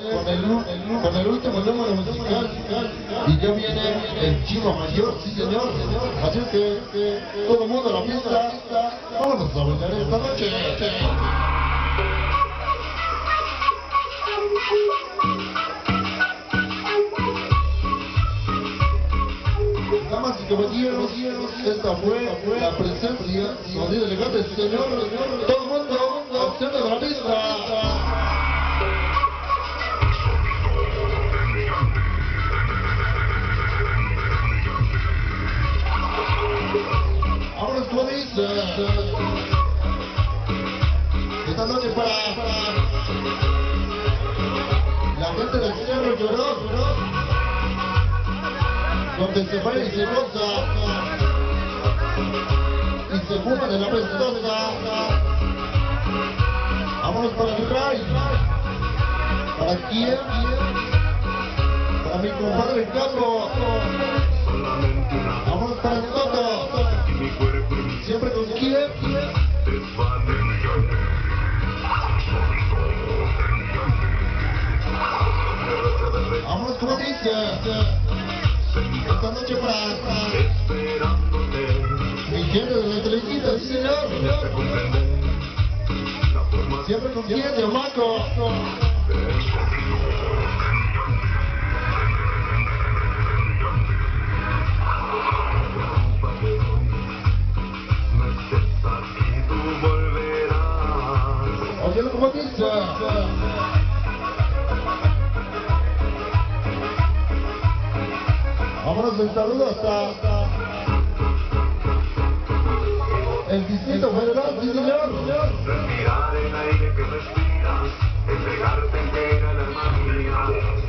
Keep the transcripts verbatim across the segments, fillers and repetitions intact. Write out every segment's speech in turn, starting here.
con el, con el último número musical y ya viene el Chiva Mayor, sí señor. Así es que, que todo el mundo a la pista, vámonos a bailar esta noche. Damas y caballeros, esta fue la presencia sonido elegante del señor. Todo el mundo al centro de la pista. Ahora como dice, esta noche para la gente del Cerro Llorón, donde se baila y se goza y se fuma de la pestosa. Vámonos para el Ray, para quién, para mi compadre Carlos. Vámonos para el Toto, siempre con quién. Vámonos como dice, esta noche para mi gente de la televisión, sí señor. Siempre con quién, Yamaco. Oye, como dice, vámonos el saludo hasta el Distrito Federal, sí señor. Respirar el aire que respiras, entregarte entera el alma mía.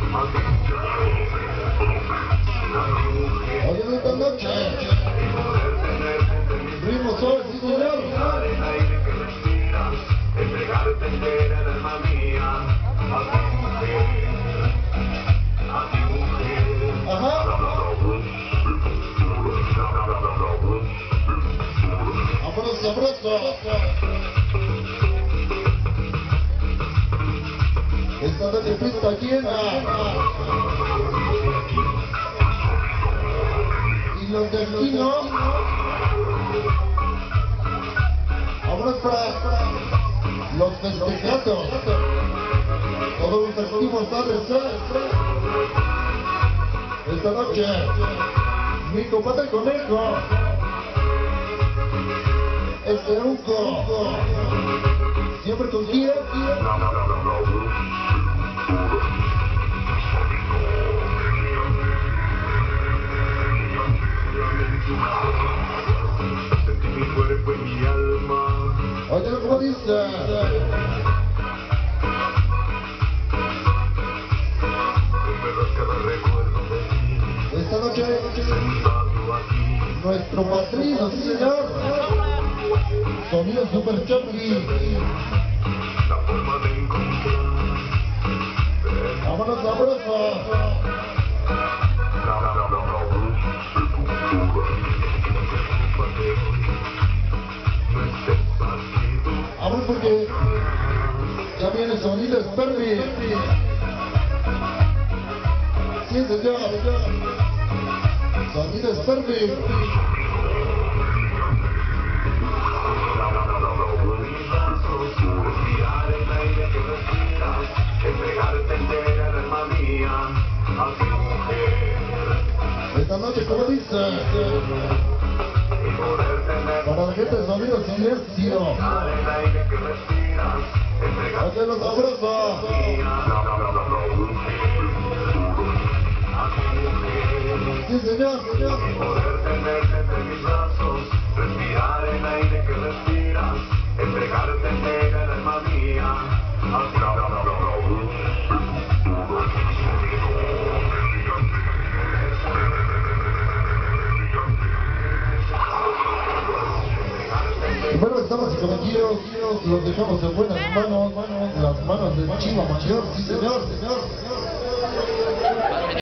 Oye, esta noche, ritmo sol, sí señor. Respirar el aire que respiras, entregarte entera el alma mía. A ti mujer, a ti mujer. Ajá. Vámonos sabroso. Esta noche pista llena. Y los de aquí no. Vámonos para los festejados. Todos los festivos A D C. Esta noche, mi compadre Conejo, el Ceruco, siempre con quién. Sentí mi cuerpo y mi alma. Oye, como dice, Cada recuerdo de ti, esta noche, sentado aquí. nuestro padrino, sí señor, sonido Super Chucky. La forma de encontrar. Vámonos sabroso. Vámonos porque ya viene el sonido Sperry. Sí señor, sonido Sperry. Respirar el aire que respiras, entregarte entera el alma mía. A ti mujer, Esta noche, como dice, y poder tener. para la gente de sonido silencio. Respirar el aire que respiras, entregarte Oye, los sabrosos. Sí señor, señor. poder tenerte entre mis brazos, respirar el aire que respiras, entregarte entera el alma mía. Y bueno, estamos y caballeros, los dejamos en buenas manos, las manos del Chiva Mayor, sí señor, señor.